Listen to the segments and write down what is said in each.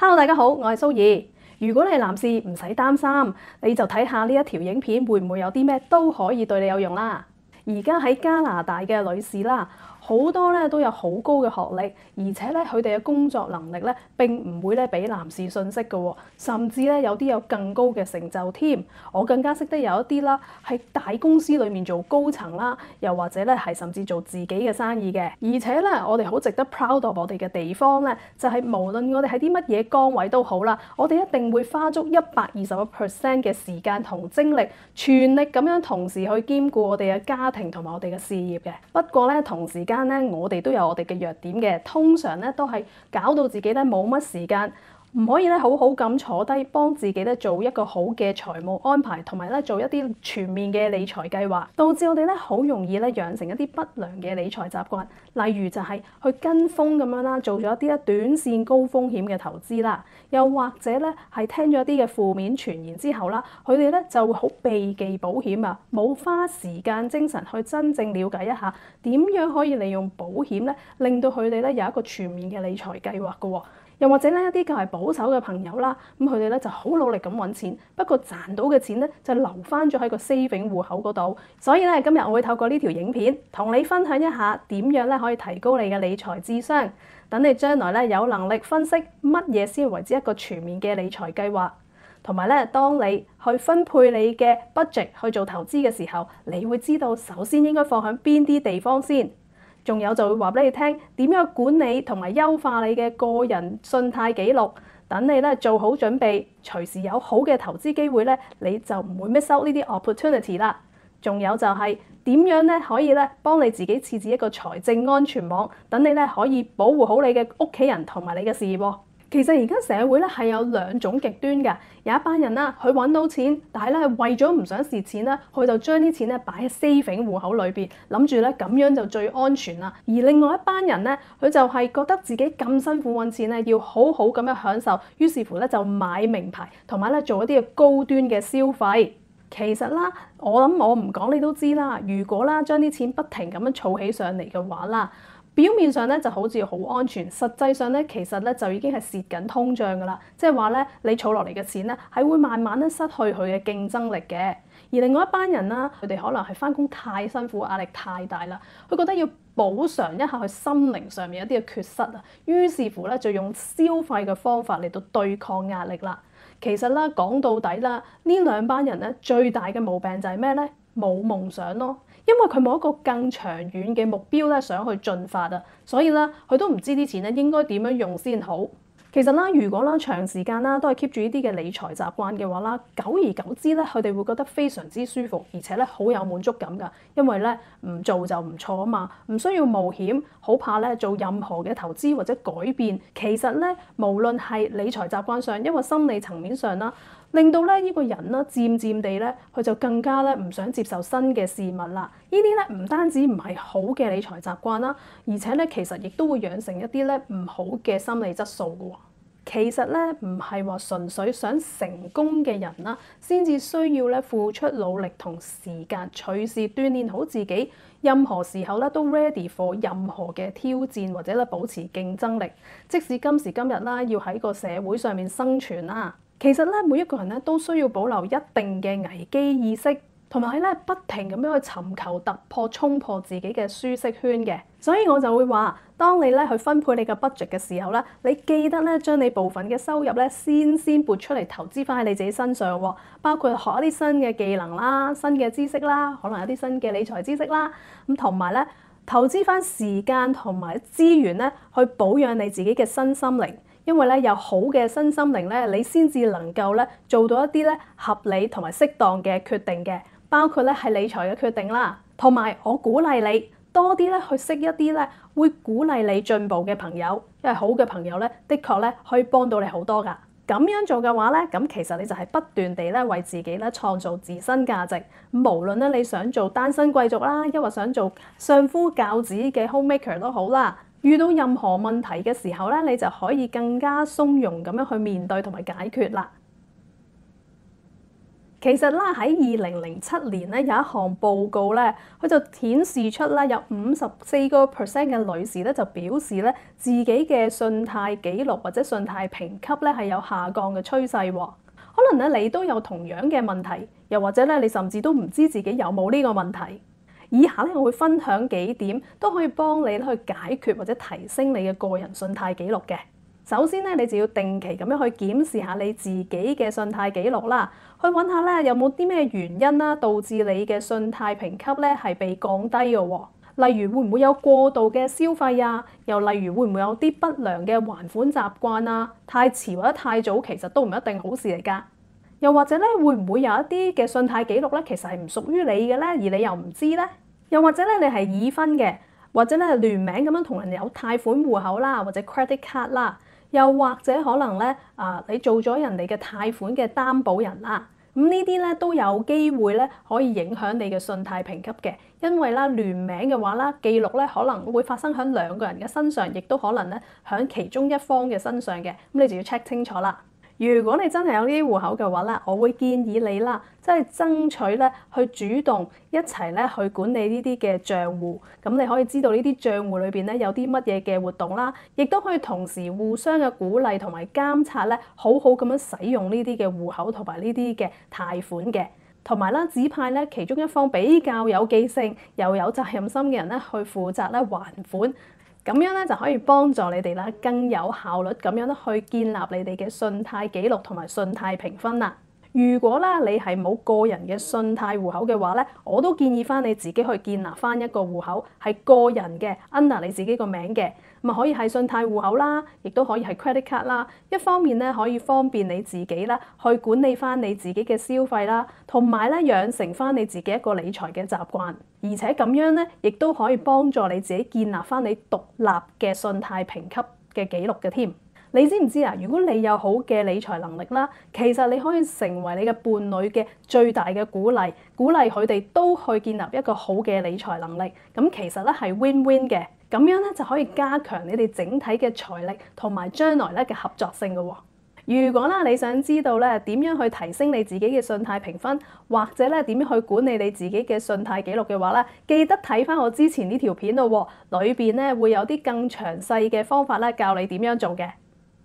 Hello，大家好，我係蘇怡。如果你係男士，唔使擔心，你就睇下呢一條影片會唔會有啲咩都可以對你有用啦。而家喺加拿大嘅女士啦，好多咧都有好高嘅學歷，而且咧佢哋嘅工作能力咧並唔會咧比男士遜色嘅喎，甚至咧有啲有更高嘅成就添。我更加識得有一啲啦，喺大公司裡面做高層啦，又或者咧係甚至做自己嘅生意嘅。而且咧，我哋好值得 proud of 我哋嘅地方咧，就係無論我哋喺啲乜嘢崗位都好啦，我哋一定會花足120% 嘅時間同精力，全力咁樣同時去兼顧我哋嘅家庭同埋我哋嘅事業嘅。不過咧，同時間咧，我哋都有我哋嘅弱點嘅，通常咧都係搞到自己咧冇乜時間，唔可以咧好好咁坐低幫自己咧做一個好嘅財務安排，同埋咧做一啲全面嘅理財計劃，導致我哋咧好容易咧養成一啲不良嘅理財習慣，例如就係去跟風咁樣啦，做咗一啲咧短線高風險嘅投資啦，又或者咧係聽咗一啲嘅負面傳言之後啦，佢哋咧就會好避忌保險啊，冇花時間精神去真正了解一下點樣可以利用保險咧，令到佢哋咧有一個全面嘅理財計劃㗎喎。又或者咧一啲較為保守嘅朋友啦，咁佢哋咧就好努力咁揾錢，不過賺到嘅錢咧就留翻咗喺個 saving 戶口嗰度。所以咧今日我會透過呢條影片同你分享一下點樣咧可以提高你嘅理財智商，等你將來咧有能力分析乜嘢先為之一個全面嘅理財計劃，同埋咧當你去分配你嘅 budget 去做投資嘅時候，你會知道首先應該放喺邊啲地方先。仲有就會話俾你聽點樣管理同埋優化你嘅個人信貸記錄，等你咧做好準備，隨時有好嘅投資機會咧，你就唔會 miss out 呢啲 opportunity 啦。仲有就係點樣咧可以咧幫你自己設置一個財政安全網，等你咧可以保護好你嘅屋企人同埋你嘅事業喎。其實而家社會咧係有兩種極端㗎，有一班人啦，佢揾到錢，但係咧為咗唔想蝕錢啦，佢就將啲錢咧擺喺 saving 戶口裏邊，諗住咧咁樣就最安全啦。而另外一班人咧，佢就係覺得自己咁辛苦揾錢咧，要好好咁樣享受，於是乎咧就買名牌，同埋咧做一啲嘅高端嘅消費。其實啦，我諗我唔講你都知啦，如果啦將啲錢不停咁樣儲起上嚟嘅話啦，表面上咧就好似好安全，實際上咧其實咧就已經係蝕緊通脹㗎啦。即係話咧，你儲落嚟嘅錢咧係會慢慢咧失去佢嘅競爭力嘅。而另外一班人啦，佢哋可能係返工太辛苦，壓力太大啦，佢覺得要補償一下佢心靈上面一啲嘅缺失啊，於是乎咧就用消費嘅方法嚟到對抗壓力啦。其實啦，講到底啦，呢兩班人咧最大嘅毛病就係咩咧？冇夢想咯。因為佢冇一個更長遠嘅目標咧，想去進發啊，所以咧佢都唔知啲錢咧應該點樣用先好。其實啦，如果啦長時間啦都係 keep 住呢啲嘅理財習慣嘅話啦，久而久之咧，佢哋會覺得非常之舒服，而且咧好有滿足感㗎。因為咧唔做就唔錯啊嘛，唔需要冒險，好怕咧做任何嘅投資或者改變。其實咧，無論係理財習慣上，因為心理層面上啦，令到咧呢個人啦漸漸地咧，佢就更加咧唔想接受新嘅事物啦。呢啲咧唔單止唔係好嘅理財習慣啦，而且咧其實亦都會養成一啲咧唔好嘅心理質素㗎喎。其實咧唔係話純粹想成功嘅人啦，先至需要咧付出努力同時間，隨時鍛鍊好自己，任何時候咧都 ready for 任何嘅挑戰，或者咧保持競爭力。即使今時今日啦，要喺個社會上面生存啦，其實咧每一個人咧都需要保留一定嘅危機意識，同埋咧不停咁樣去尋求突破、衝破自己嘅舒適圈嘅。所以我就會話，當你咧去分配你嘅 budget 嘅時候咧，你記得咧將你部分嘅收入咧先撥出嚟投資翻喺你自己身上喎，包括學一啲新嘅技能啦、新嘅知識啦，可能有啲新嘅理財知識啦，咁同埋咧投資翻時間同埋資源咧去保養你自己嘅身心靈。因為咧有好嘅身心靈咧，你先至能夠咧做到一啲咧合理同埋適當嘅決定嘅，包括咧係理財嘅決定啦。同埋我鼓勵你多啲咧去識一啲咧會鼓勵你進步嘅朋友，因為好嘅朋友咧，的確咧可以幫到你好多㗎。咁樣做嘅話咧，咁其實你就係不斷地咧為自己咧創造自身價值。無論咧你想做單身貴族啦，抑或想做相夫教子嘅 homemaker 都好啦。遇到任何問題嘅時候咧，你就可以更加鬆容咁樣去面對同埋解決啦。 其實啦，喺2007年咧有一項報告咧，佢就顯示出啦有54% 嘅女士咧就表示咧自己嘅信貸記錄或者信貸評級咧係有下降嘅趨勢喎。可能咧你都有同樣嘅問題，又或者咧你甚至都唔知自己有冇呢個問題。以下咧我會分享幾點都可以幫你去解決或者提升你嘅個人信貸記錄嘅。首先咧，你就要定期咁樣去檢視下你自己嘅信貸記錄啦，去揾下咧有冇啲咩原因啦，導致你嘅信貸評級咧係被降低嘅喎。例如會唔會有過度嘅消費啊？又例如會唔會有啲不良嘅還款習慣啊？太遲或者太早其實都唔一定好事嚟㗎。又或者咧會唔會有一啲嘅信貸記錄咧其實係唔屬於你嘅咧，而你又唔知咧？又或者咧你係已婚嘅，或者咧聯名咁樣同人有貸款戶口啦，或者 credit card 啦。又或者可能咧，你做咗人哋嘅貸款嘅擔保人啦，咁呢啲咧都有機會咧可以影響你嘅信貸評級嘅，因為啦聯名嘅話啦，記錄咧可能會發生喺兩個人嘅身上，亦都可能咧喺其中一方嘅身上嘅，咁你就要 check 清楚啦。如果你真係有呢啲戶口嘅話咧，我會建議你啦，即係爭取咧去主動一齊咧去管理呢啲嘅賬戶，咁你可以知道呢啲賬戶裏邊咧有啲乜嘢嘅活動啦，亦都可以同時互相嘅鼓勵同埋監察咧，好好咁樣使用呢啲嘅戶口同埋呢啲嘅貸款嘅，同埋啦指派咧其中一方比較有記性又有責任心嘅人咧去負責咧還款。咁樣咧就可以幫助你哋啦，更有效率咁樣咧去建立你哋嘅信貸記錄同埋信貸評分啦。如果咧你係冇個人嘅信貸戶口嘅話咧，我都建議翻你自己去建立翻一個戶口，係個人嘅 under 你自己個名嘅，咁啊可以係信貸戶口啦，亦都可以係 credit card 啦。一方面咧可以方便你自己啦，去管理翻你自己嘅消費啦，同埋咧養成翻你自己一個理財嘅習慣，而且咁樣咧亦都可以幫助你自己建立翻你獨立嘅信貸評級嘅記錄嘅添。你知唔知啊？如果你有好嘅理財能力啦，其實你可以成為你嘅伴侶嘅最大嘅鼓勵，鼓勵佢哋都去建立一個好嘅理財能力。咁其實咧係 win-win 嘅，咁樣咧就可以加強你哋整體嘅財力同埋將來咧嘅合作性嘅喎。如果啦你想知道咧點樣去提升你自己嘅信貸評分，或者咧點樣去管理你自己嘅信貸記錄嘅話咧，記得睇翻我之前呢條片咯喎，裏邊咧會有啲更詳細嘅方法咧教你點樣做嘅。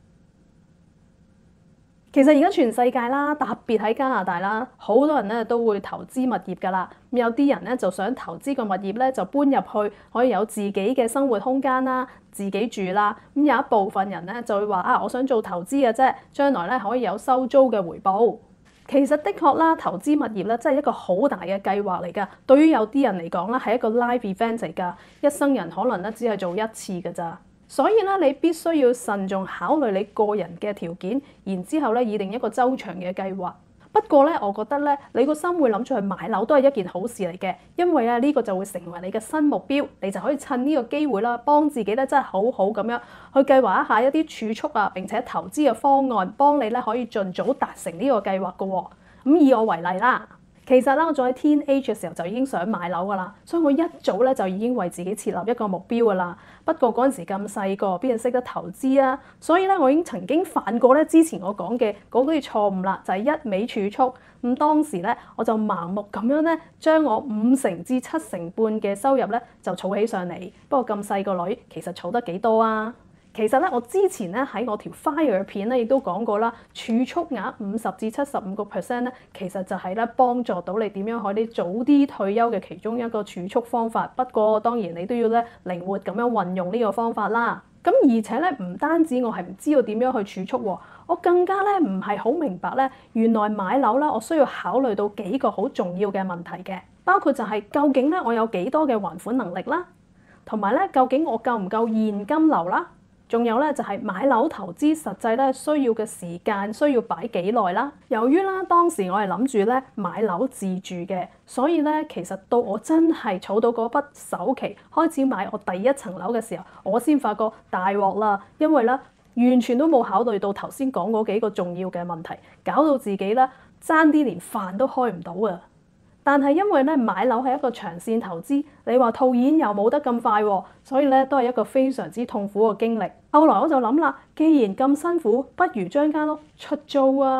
其實而家全世界啦，特別喺加拿大啦，好多人咧都會投資物業㗎啦。咁有啲人咧就想投資個物業咧就搬入去，可以有自己嘅生活空間啦，自己住啦。咁有一部分人咧就會話啊，我想做投資嘅啫，將來咧可以有收租嘅回報。其實的確啦，投資物業咧真係一個好大嘅計劃嚟㗎。對於有啲人嚟講咧係一個 live event 嚟㗎，一生人可能咧只係做一次㗎咋。所以咧，你必須要慎重考慮你個人嘅條件，然之後咧擬定一個周長嘅計劃。不過咧，我覺得咧，你個心會諗住去買樓都係一件好事嚟嘅，因為呢個就會成為你嘅新目標，你就可以趁呢個機會啦，幫自己咧真係好好咁樣去計劃一下一啲儲蓄啊，並且投資嘅方案，幫你咧可以盡早達成呢個計劃嘅喎。咁以我為例啦。其實啦，我在 teenage 嘅時候就已經想買樓㗎啦，所以我一早咧就已經為自己設立一個目標㗎啦。不過嗰陣時咁細個，邊人識得投資啊？所以咧，我已經曾經犯過咧之前我講嘅嗰啲錯誤啦，就係一味儲蓄。咁當時咧，我就盲目咁樣咧，將我5成至7成半嘅收入咧就儲起上嚟。不過咁細個女，其實儲得幾多啊？其實咧，我之前咧喺我條 Fire 片咧亦都講過啦，儲蓄額50至75%咧，其實就係咧幫助到你點樣可以早啲退休嘅其中一個儲蓄方法。不過當然你都要咧靈活咁樣運用呢個方法啦。咁而且咧唔單止我係唔知道點樣去儲蓄喎，我更加咧唔係好明白咧，原來買樓啦，我需要考慮到幾個好重要嘅問題嘅，包括就係究竟咧我有幾多嘅還款能力啦，同埋咧究竟我夠唔夠現金流啦。仲有咧就係買樓投資實際咧需要嘅時間需要擺幾耐啦。由於啦當時我係諗住咧買樓自住嘅，所以咧其實到我真係儲到嗰筆首期開始買我第一層樓嘅時候，我先發覺大鑊啦，因為咧完全都冇考慮到頭先講嗰幾個重要嘅問題，搞到自己咧爭啲連飯都開唔到啊！但係因為咧買樓係一個長線投資，你話套現又冇得咁快喎，所以咧都係一個非常之痛苦嘅經歷。後來我就諗啦，既然咁辛苦，不如將間屋出租啊！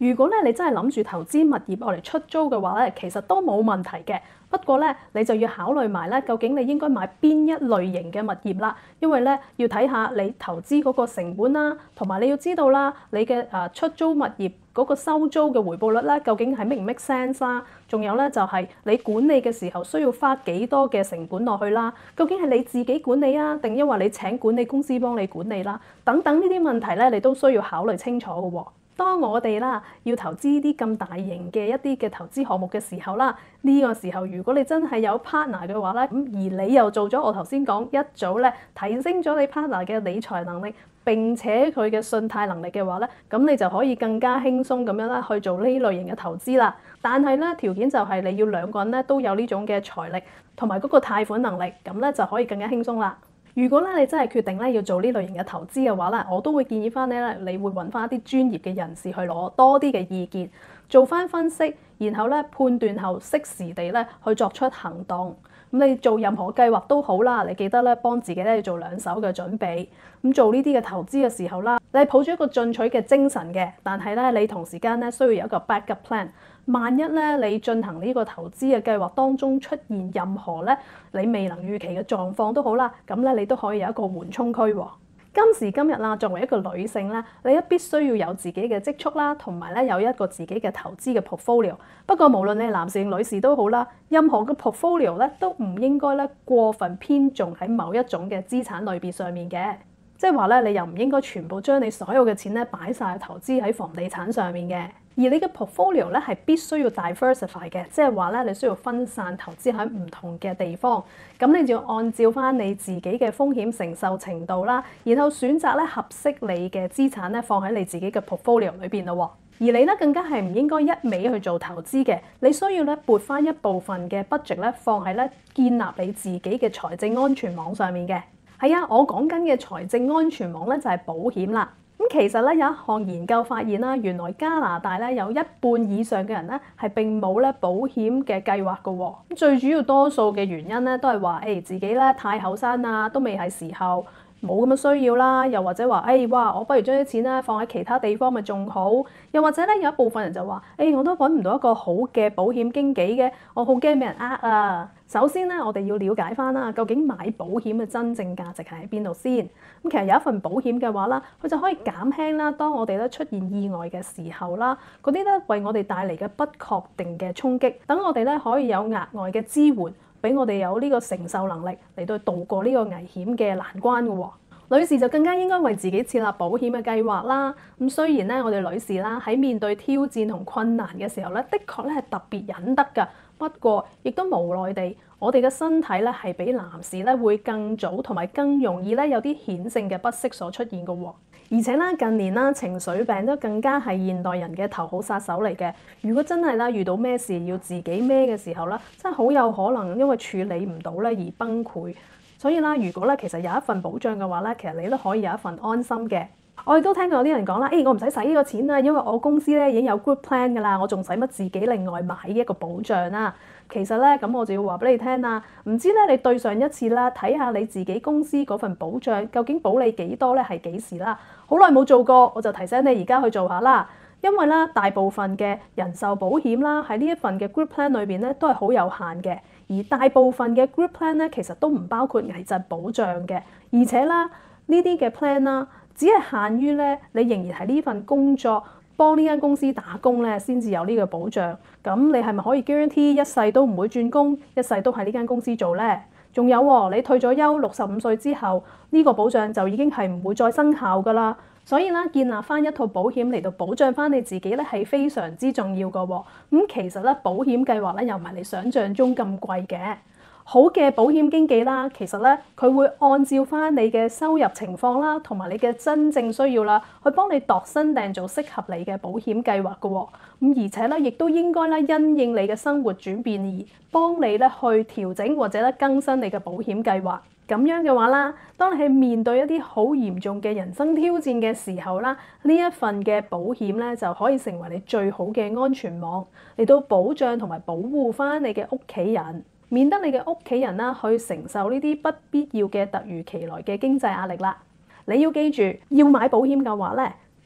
如果咧你真係諗住投資物業攞嚟出租嘅話咧，其實都冇問題嘅。不過咧，你就要考慮埋咧，究竟你應該買邊一類型嘅物業啦。因為咧要睇下你投資嗰個成本啦，同埋你要知道啦，你嘅出租物業嗰個收租嘅回報率啦，究竟係 make 唔 make sense 啦？仲有咧就係你管理嘅時候需要花幾多嘅成本落去啦？究竟係你自己管理啊，定因為你請管理公司幫你管理啦？等等呢啲問題咧，你都需要考慮清楚嘅喎。當我哋啦要投資啲咁大型嘅一啲嘅投資項目嘅時候啦，呢個時候如果你真係有 partner 嘅話咧，咁而你又做咗我頭先講一早咧提升咗你 partner 嘅理財能力，並且佢嘅信貸能力嘅話咧，咁你就可以更加輕鬆咁樣啦去做呢類型嘅投資啦。但係咧條件就係你要兩個人咧都有呢種嘅財力同埋嗰個貸款能力，咁咧就可以更加輕鬆啦。如果咧你真係決定咧要做呢類型嘅投資嘅話咧，我都會建議翻你咧，你會揾翻一啲專業嘅人士去攞多啲嘅意見，做翻分析，然後咧判斷後適時地咧去作出行動。咁你做任何計劃都好啦，你記得咧幫自己咧做兩手嘅準備。咁做呢啲嘅投資嘅時候啦，你係抱住一個進取嘅精神嘅，但係咧你同時間咧需要有一個 backup plan。萬一咧你進行呢個投資嘅計劃當中出現任何咧你未能預期嘅狀況都好啦，咁咧你都可以有一個緩衝區喎。今時今日啦，作為一個女性咧，你必須要有自己嘅積蓄啦，同埋咧有一個自己嘅投資嘅 portfolio。不過無論你係男士定女士都好啦，任何嘅 portfolio 咧都唔應該咧過分偏重喺某一種嘅資產類別上面嘅。即係話咧，你又唔應該全部將你所有嘅錢咧擺晒投資喺房地產上面嘅。而你嘅 portfolio 咧係必須要 diversify 嘅，即係話咧你需要分散投資喺唔同嘅地方。咁你就要按照翻你自己嘅風險承受程度啦，然後選擇咧合適你嘅資產咧放喺你自己嘅 portfolio 裏邊咯。而你咧更加係唔應該一味去做投資嘅，你需要咧撥翻一部分嘅 budget 咧放喺咧建立你自己嘅財政安全網上面嘅。係啊，我講緊嘅財政安全網咧就係保險啦。咁其實咧有一項研究發現啦，原來加拿大咧有一半以上嘅人咧係並冇咧保險嘅計劃嘅喎。咁最主要多數嘅原因咧都係話自己咧太後生啊，都未係時候，冇咁嘅需要啦。又或者話哇，我不如將啲錢咧放喺其他地方咪仲好。又或者咧有一部分人就話我都揾唔到一個好嘅保險經紀嘅，我好驚俾人呃啊。首先咧，我哋要了解翻啦，究竟買保險嘅真正價值係喺邊度先？咁其實有一份保險嘅話啦，佢就可以減輕啦，當我哋咧出現意外嘅時候啦，嗰啲咧為我哋帶嚟嘅不確定嘅衝擊，等我哋咧可以有額外嘅支援，俾我哋有呢個承受能力嚟到渡過呢個危險嘅難關嘅喎。女士就更加應該為自己設立保險嘅計劃啦。咁雖然咧，我哋女士啦喺面對挑戰同困難嘅時候咧，的確咧係特別忍得㗎。不過，亦都無奈地，我哋嘅身體咧係比男士咧會更早同埋更容易咧有啲顯性嘅不適所出現嘅喎。而且咧近年啦，情緒病都更加係現代人嘅頭號殺手嚟嘅。如果真係啦遇到咩事要自己孭嘅時候啦，真係好有可能因為處理唔到咧而崩潰。所以啦，如果咧其實有一份保障嘅話咧，其實你都可以有一份安心嘅。我亦都聽過有啲人講啦，我唔使使呢個錢啊，因為我公司咧已經有 group plan 㗎啦，我仲使乜自己另外買一個保障啊？其實咧，咁我就要話俾你聽啦，唔知咧你對上一次啦，睇下你自己公司嗰份保障究竟保你幾多咧，係幾時啦？好耐冇做過，我就提醒你而家去做下啦。因為咧，大部分嘅人壽保險啦，喺呢一份嘅 group plan 裏邊咧，都係好有限嘅。而大部分嘅 group plan 咧，其實都唔包括危疾保障嘅。而且啦，呢啲嘅 plan 啦，只係限於咧，你仍然係呢份工作幫呢間公司打工咧，先至有呢個保障。咁你係咪可以 guarantee 一世都唔會轉工，一世都喺呢間公司做咧？仲有喎，你退咗休65歲之後，呢個保障就已經係唔會再生效㗎啦。所以啦，建立翻一套保險嚟到保障翻你自己咧，係非常之重要㗎喎。其實咧，保險計劃咧又唔係你想象中咁貴嘅。好嘅保險經紀啦，其實咧佢會按照翻你嘅收入情況啦，同埋你嘅真正需要啦，去幫你度身訂造適合你嘅保險計劃㗎喎。而且咧，亦都應該咧因應你嘅生活轉變而幫你咧去調整或者咧更新你嘅保險計劃。咁樣嘅話啦，當你係面對一啲好嚴重嘅人生挑戰嘅時候啦，呢一份嘅保險咧就可以成為你最好嘅安全網，嚟到保障同埋保護翻你嘅屋企人，免得你嘅屋企人啦去承受呢啲不必要嘅突如其來嘅經濟壓力啦。你要記住，要買保險嘅話咧，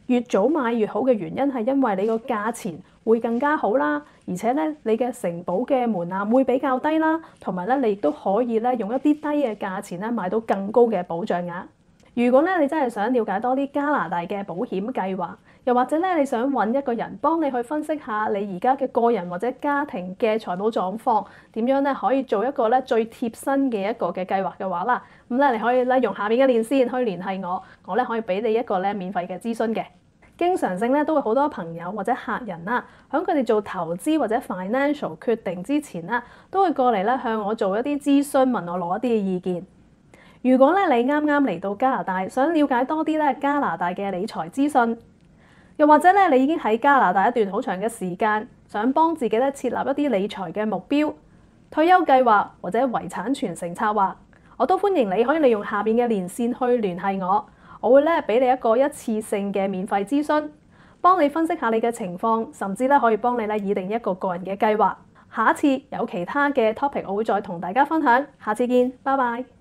越早買越好嘅原因係因為你個價錢會更加好啦，而且咧你嘅承保嘅門檻會比較低啦，同埋咧你亦都可以咧用一啲低嘅價錢咧買到更高嘅保障額。如果咧你真係想了解多啲加拿大嘅保險計劃，又或者咧你想揾一個人幫你去分析下你而家嘅個人或者家庭嘅財務狀況，點樣咧可以做一個咧最貼身嘅一個嘅計劃嘅話啦，咁咧你可以咧用下面嘅連線去聯繫我，我咧可以俾你一個咧免費嘅諮詢嘅。經常性咧都會好多朋友或者客人啦，響佢哋做投資或者 financial 決定之前啦，都會過嚟咧向我做一啲諮詢，問我攞一啲嘅意見。如果咧你啱啱嚟到加拿大，想了解多啲咧加拿大嘅理財資訊，又或者咧你已經喺加拿大一段好長嘅時間，想幫自己咧設立一啲理財嘅目標、退休計劃或者遺產傳承策劃，我都歡迎你可以利用下邊嘅連線去聯繫我，我會咧俾你一個一次性嘅免費諮詢，幫你分析下你嘅情況，甚至咧可以幫你咧擬定一個個人嘅計劃。下一次有其他嘅 topic，我會再同大家分享。下次見，拜拜。